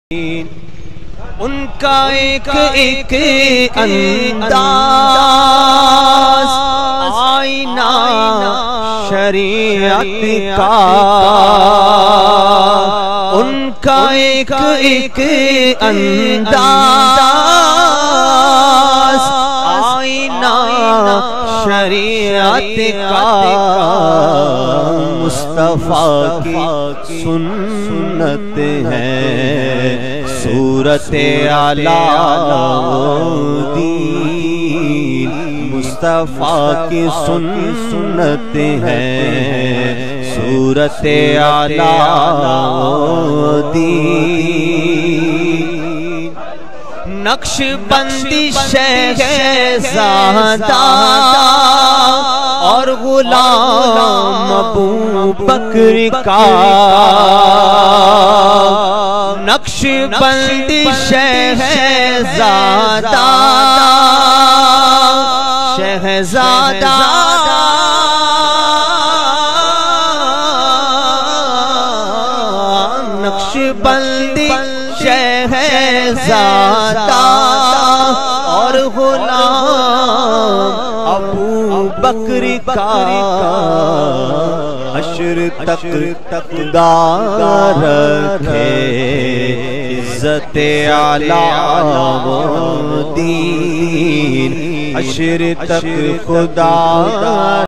ان کا ایک انداز آئینہ شریعت کا، ان کا ایک انداز آئینہ شریعت کا، مصطفیٰ کی سنت ہے صورت علاؤدین، مصطفیٰ کی سنت ہے صورت علاؤدین، نقشبندی شہزادہ اور غلام ابو بکر کا، نقشبندی شہزادہ نقشبندی شہزادہ اور غلام ابو بکر کا، حشر تک خدا رکھے عزت علاؤدین، حشر تک خدا